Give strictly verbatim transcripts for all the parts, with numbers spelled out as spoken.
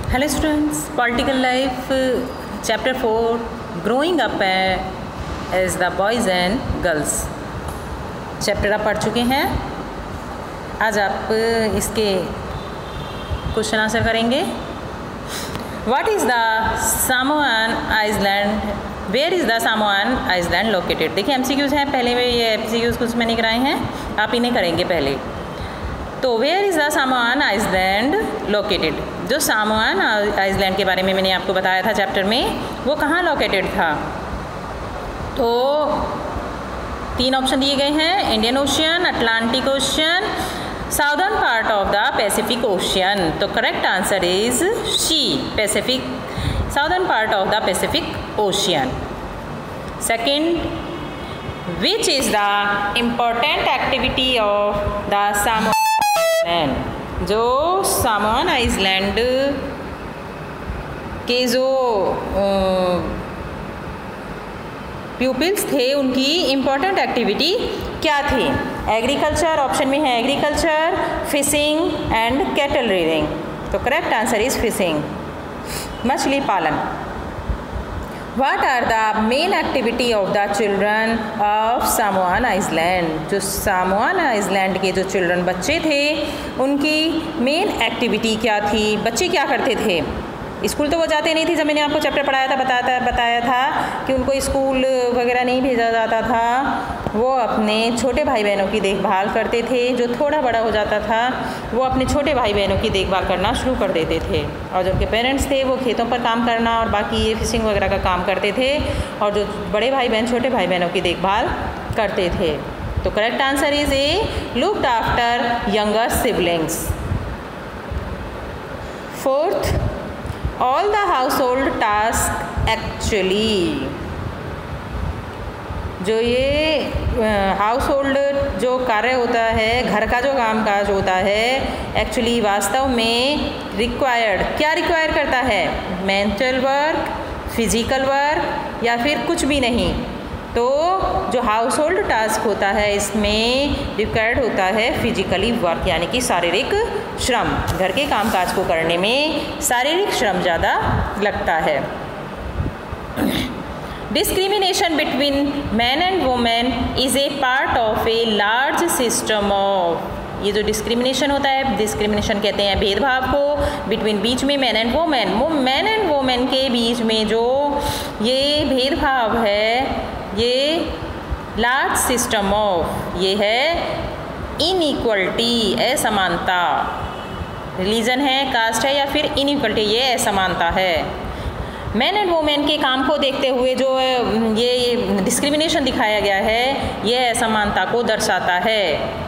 Hello students, political life chapter four growing up as the boys and girls chapter आप पढ़ चुके हैं। आज आप इसके क्वेश्चन आंसर करेंगे। What is the Samoan island, where is the Samoan island located. देखिए एमसीक्यूज़ हैं, पहले में ये एमसीक्यूज़ कुछ मैंने कराए हैं, आप इन्हें करेंगे पहले। तो where is the Samoan island located, जो सामोआन आइसलैंड के बारे में मैंने आपको बताया था चैप्टर में, वो कहाँ लोकेटेड था। तो तीन ऑप्शन दिए गए हैं, Indian Ocean, Atlantic Ocean, southern part of the Pacific Ocean. तो correct answer is C, Pacific, southern part of the Pacific Ocean. Second, which is the important activity of the Samoan island, जो Samoan Iceland के जो pupils थे उनकी important activity क्या थी। Agriculture, option में है agriculture, fishing and cattle rearing. तो करेक्ट आंसर इज फिशिंग, मछली पालन। What are the main activity of the children of Samoan Island? जो सामोआन आइसलैंड के जो चिल्ड्रन बच्चे थे उनकी मेन एक्टिविटी क्या थी, बच्चे क्या करते थे। स्कूल तो वो जाते नहीं थे, जब मैंने आपको चैप्टर पढ़ाया था बताया बताया था कि उनको स्कूल वगैरह नहीं भेजा जाता था। वो अपने छोटे भाई बहनों की देखभाल करते थे। जो थोड़ा बड़ा हो जाता था वो अपने छोटे भाई बहनों की देखभाल करना शुरू कर देते थे, और जो उनके पेरेंट्स थे वो खेतों पर काम करना और बाकी ये फिशिंग वगैरह का काम करते थे, और जो बड़े भाई बहन छोटे भाई बहनों की देखभाल करते थे। तो correct answer is A, looked after younger siblings. Fourth, all the household task actually, जो ये हाउस होल्ड जो कार्य होता है, घर का जो काम काज होता है, एक्चुअली वास्तव में रिक्वायर्ड, क्या रिक्वायर करता है, मेंटल वर्क, फिजिकल वर्क या फिर कुछ भी नहीं। तो जो हाउस होल्ड टास्क होता है इसमें रिक्वायर्ड होता है फिजिकली वर्क, यानी कि शारीरिक श्रम। घर के कामकाज को करने में शारीरिक श्रम ज़्यादा लगता है। Discrimination between man and women is a part of a large system of, ये जो डिस्क्रिमिनेशन होता है, डिस्क्रिमिनेशन कहते हैं भेदभाव को, बिटवीन बीच में मैन एंड वुमेन, वो मैन एंड वुमेन के बीच में जो ये भेदभाव है, ये लार्ज सिस्टम ऑफ, ये है इनइक्वलिटी, असमानता। रिलीजन है, कास्ट है या फिर इनइक्वलिटी, ये असमानता है। मैन एंड वुमेन के काम को देखते हुए जो ये डिस्क्रिमिनेशन दिखाया गया है, ये असमानता को दर्शाता है।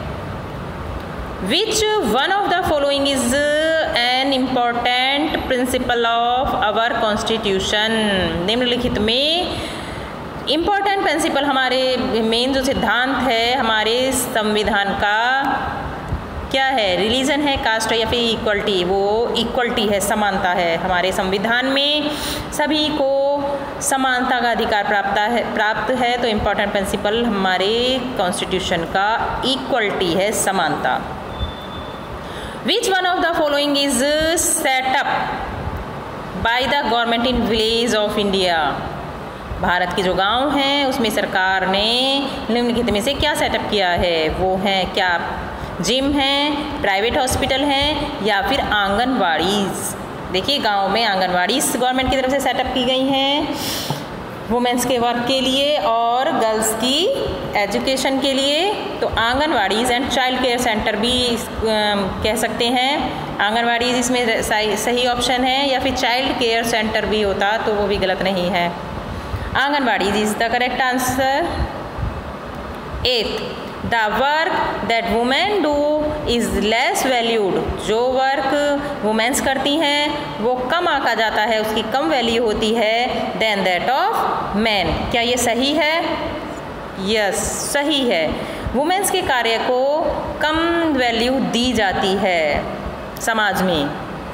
Which one of the following is an important principle of our constitution, निम्नलिखित में इम्पॉर्टेंट प्रिंसिपल, हमारे मेन जो सिद्धांत है हमारे संविधान का क्या है। रिलीजन है, कास्ट है या फिर इक्वलिटी, वो इक्वलिटी है, समानता है। हमारे संविधान में सभी को समानता का अधिकार प्राप्त है प्राप्त है तो इम्पॉर्टेंट प्रिंसिपल हमारे कॉन्स्टिट्यूशन का इक्वलिटी है, समानता। Which one of the following is set up by the government in village of India, भारत के जो गांव हैं उसमें सरकार ने निम्नलिखित में से क्या सेटअप किया है। वो हैं क्या, जिम हैं, प्राइवेट हॉस्पिटल हैं या फिर आंगनवाड़ीज़। देखिए गांव में आंगनवाड़ीज़ गवर्नमेंट की तरफ से सेटअप की गई हैं वुमेन्स के वर्क के लिए और गर्ल्स की एजुकेशन के लिए। तो anganwadis and child care centre भी कह सकते हैं। आंगनवाड़ीज़ इसमें सही ऑप्शन है, या फिर चाइल्ड केयर सेंटर भी होता तो वो भी गलत नहीं है। Anganwadi is the correct answer. Eighth, the work that women do is less valued, जो वर्क वुमेन्स करती हैं वो कम आंका जाता है, उसकी कम वैल्यू होती है देन दैट ऑफ मैन। क्या ये सही है? यस, सही है। वुमेन्स के कार्य को कम वैल्यू दी जाती है समाज में।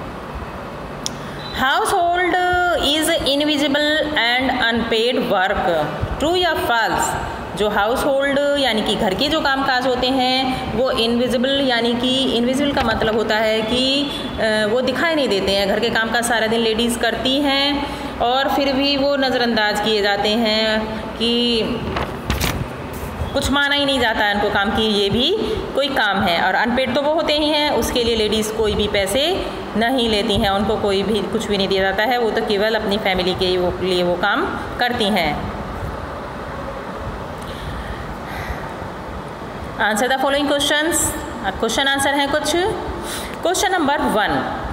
Household is invisible and unpaid work, true या फॉल्स, जो हाउस होल्ड यानी कि घर के जो कामकाज होते हैं वो इनविजिबल, यानी कि इनविजिबल का मतलब होता है कि वो दिखाई नहीं देते हैं। घर के कामकाज सारा दिन लेडीज़ करती हैं और फिर भी वो नज़रअंदाज किए जाते हैं कि कुछ माना ही नहीं जाता है उनको काम की ये भी कोई काम है। और अनपेड तो वो होते ही हैं, उसके लिए लेडीज़ कोई भी पैसे नहीं लेती हैं, उनको कोई भी कुछ भी नहीं दिया जाता है, वो तो केवल अपनी फैमिली के वो लिए वो काम करती हैं। Answer the following questions. Question answer है कुछ। Question number one,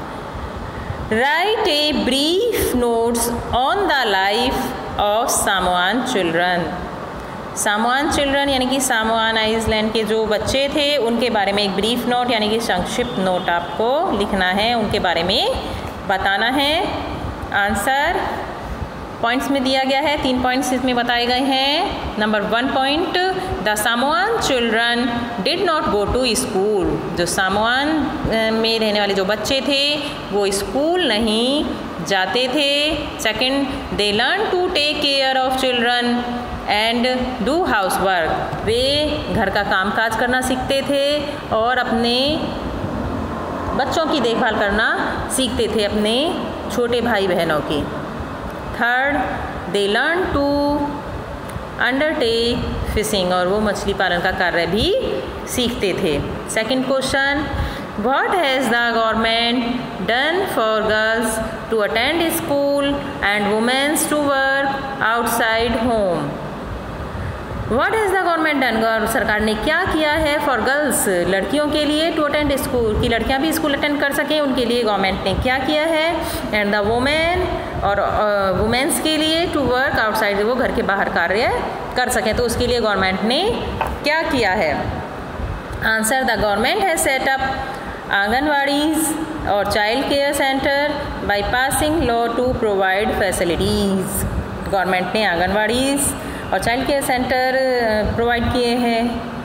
write a brief notes on the life of Samoan children. Samoan children यानी कि सामोआन आइलैंड के जो बच्चे थे उनके बारे में एक ब्रीफ नोट यानी कि संक्षिप्त नोट आपको लिखना है, उनके बारे में बताना है। आंसर पॉइंट्स में दिया गया है, तीन पॉइंट्स इसमें बताए गए हैं। Number one point, the Samoan children did not go to school. जो सामोआन में रहने वाले जो बच्चे थे वो स्कूल नहीं जाते थे। Second, they learn to take care of children and do house work. वे घर का कामकाज करना सीखते थे और अपने बच्चों की देखभाल करना सीखते थे, अपने छोटे भाई बहनों की। Third, they learn to undertake fishing, और वो मछली पालन का कार्य भी सीखते थे। Second question, what has the government done for girls to attend school and womens to work outside home. What has the government done, सरकार ने क्या किया है फॉर गर्ल्स, लड़कियों के लिए, टू अटेंड स्कूल, की लड़कियां भी स्कूल अटेंड कर सकें, उनके लिए गवर्नमेंट ने क्या किया है। एंड द वुमेन, और वुमेन्स uh, के लिए टू वर्क आउटसाइड, वो घर के बाहर कार्य कर सकें, तो उसके लिए गवर्नमेंट ने क्या किया है। Answer, the government has set up anganwadis और child care center by passing law to provide facilities. Government ने आंगनवाड़ीज और चाइल्ड केयर सेंटर प्रोवाइड किए हैं।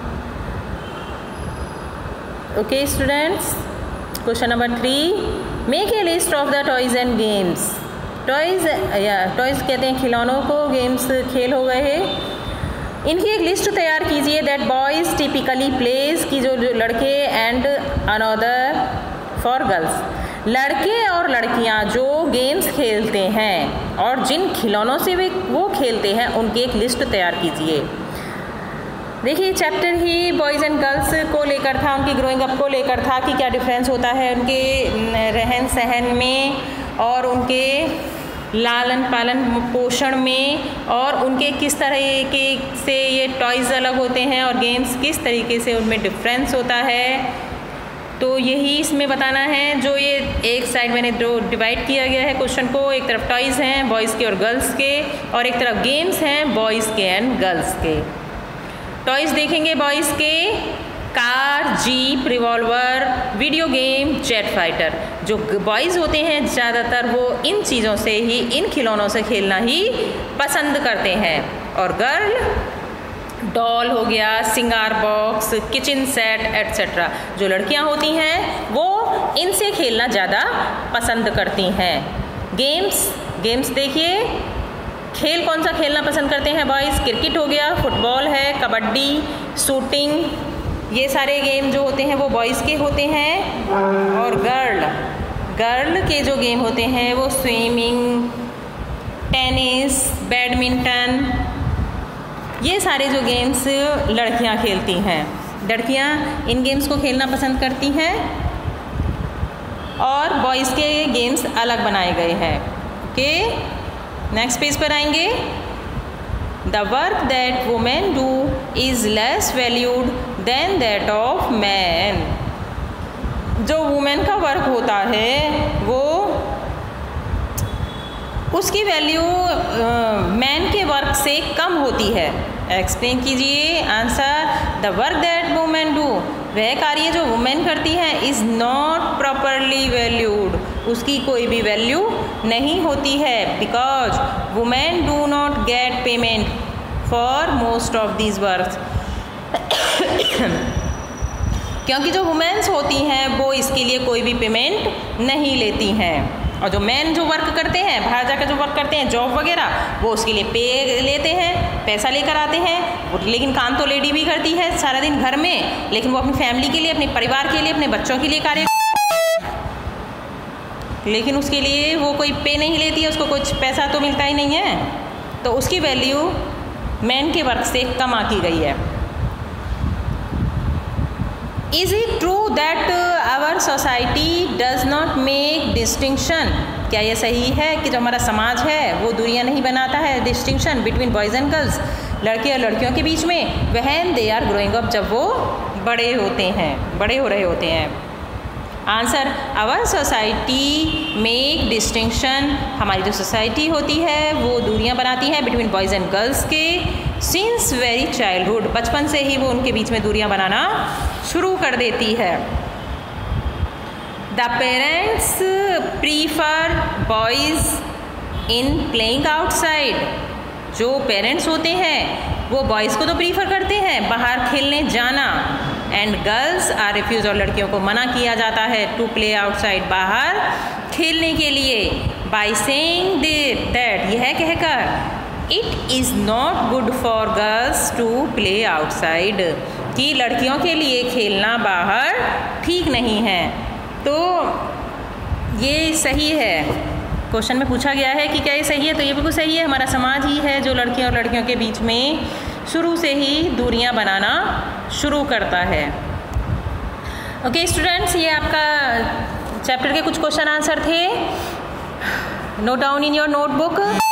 Okay students, question number three, make a list of the toys and games. Toys या toys कहते हैं खिलौनों को, गेम्स खेल हो गए हैं। इनकी एक लिस्ट तैयार कीजिए दैट बॉयज़ टिपिकली प्लेस, की जो लड़के, एंड अनदर फॉर गर्ल्स, लड़के और लड़कियां जो गेम्स खेलते हैं और जिन खिलौनों से वे वो खेलते हैं उनकी एक लिस्ट तैयार कीजिए। देखिए चैप्टर ही बॉयज़ एंड गर्ल्स को लेकर था, उनकी ग्रोइंग अप को लेकर था कि क्या डिफरेंस होता है उनके रहन सहन में और उनके लालन पालन पोषण में, और उनके किस तरीके से ये टॉयज़ अलग होते हैं और गेम्स किस तरीके से उनमें डिफरेंस होता है। तो यही इसमें बताना है। जो ये एक साइड मैंने जो डिवाइड किया गया है क्वेश्चन को, एक तरफ टॉयज़ हैं बॉयज़ के और गर्ल्स के, और एक तरफ गेम्स हैं बॉयज़ के एंड गर्ल्स के। टॉयज़ देखेंगे बॉयज़ के, car, jeep, revolver, video game, jet fighter. जो बॉयज़ होते हैं ज़्यादातर वो इन चीज़ों से ही, इन खिलौनों से खेलना ही पसंद करते हैं, और गर्ल डॉल हो गया, सिंगार बॉक्स, किचन सेट एट्सेट्रा। जो लड़कियां होती हैं वो इनसे खेलना ज़्यादा पसंद करती हैं। गेम्स गेम्स देखिए, खेल कौन सा खेलना पसंद करते हैं बॉयज़, क्रिकेट हो गया, फुटबॉल है, कबड्डी, शूटिंग, ये सारे गेम जो होते हैं वो बॉयज़ के होते हैं। और गर्ल गर्ल के जो गेम होते हैं वो स्विमिंग, टेनिस, बैडमिंटन, ये सारे जो गेम्स लड़कियां खेलती हैं। लड़कियां इन गेम्स को खेलना पसंद करती हैं और बॉयज़ के गेम्स अलग बनाए गए हैं। ओके, नेक्स्ट पेज पर आएंगे। The work that women do is less valued than that of man. जो वुमेन का वर्क होता है वो उसकी वैल्यू मैन के वर्क से कम होती है। एक्सप्लेन कीजिए। Answer, the work that women do, वह कार्य जो वुमेन करती है, इज़ नॉट प्रॉपरली वैल्यूड, उसकी कोई भी वैल्यू नहीं होती है। Because women do not get payment for most of these works. क्योंकि जो वुमेन्स होती हैं वो इसके लिए कोई भी पेमेंट नहीं लेती हैं। और जो मैन जो वर्क करते हैं, बाहर जाकर जो वर्क करते हैं जॉब वगैरह, वो उसके लिए पे लेते हैं, पैसा लेकर आते हैं। लेकिन काम तो लेडी भी करती है सारा दिन घर में, लेकिन वो अपनी फैमिली के लिए, अपने परिवार के लिए, अपने बच्चों के लिए कार्य, लेकिन उसके लिए वो कोई पे नहीं लेती है, उसको कुछ पैसा तो मिलता ही नहीं है, तो उसकी वैल्यू मैन के वर्क से कम आकी गई है। Is it true that our society does not make distinction? क्या ये सही है कि जो हमारा समाज है वो दूरियां नहीं बनाता है, distinction between boys and girls, लड़के और लड़कियों के बीच में, when they are growing up, जब वो बड़े होते हैं, बड़े हो रहे होते हैं? Answer, our society make distinction, हमारी जो सोसाइटी होती है वो दूरियां बनाती है बिटवीन बॉयज़ एंड गर्ल्स के, सिंस वेरी चाइल्डहुड, बचपन से ही वो उनके बीच में दूरियां बनाना शुरू कर देती है। The parents prefer boys in playing outside, जो पेरेंट्स होते हैं वो बॉयज़ को तो प्रीफर करते हैं बाहर खेलने जाना, एंड गर्ल्स आर रिफ्यूज, और लड़कियों को मना किया जाता है टू प्ले आउटसाइड, बाहर खेलने के लिए, बाय सेइंग दैट, यह कहकर, it is not good for girls to play outside, कि लड़कियों के लिए खेलना बाहर ठीक नहीं है। तो ये सही है, क्वेश्चन में पूछा गया है कि क्या ये सही है, तो ये बिल्कुल सही है। हमारा समाज ही है जो लड़कियों और लड़कियों के बीच में शुरू से ही दूरियां बनाना शुरू करता है। ओके स्टूडेंट्स, ये आपका चैप्टर के कुछ क्वेश्चन आंसर थे, note down in your notebook.